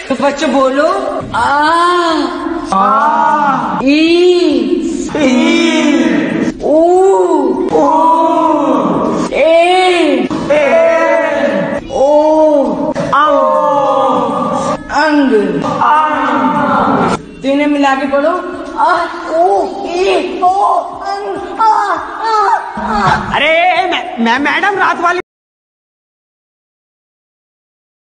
तो बच्चों बोलो आ ई ऊ ए ओ अंग। तीनों मिला के पढ़ो आ ओ ए ओ अंग। अरे मैडम रात वाली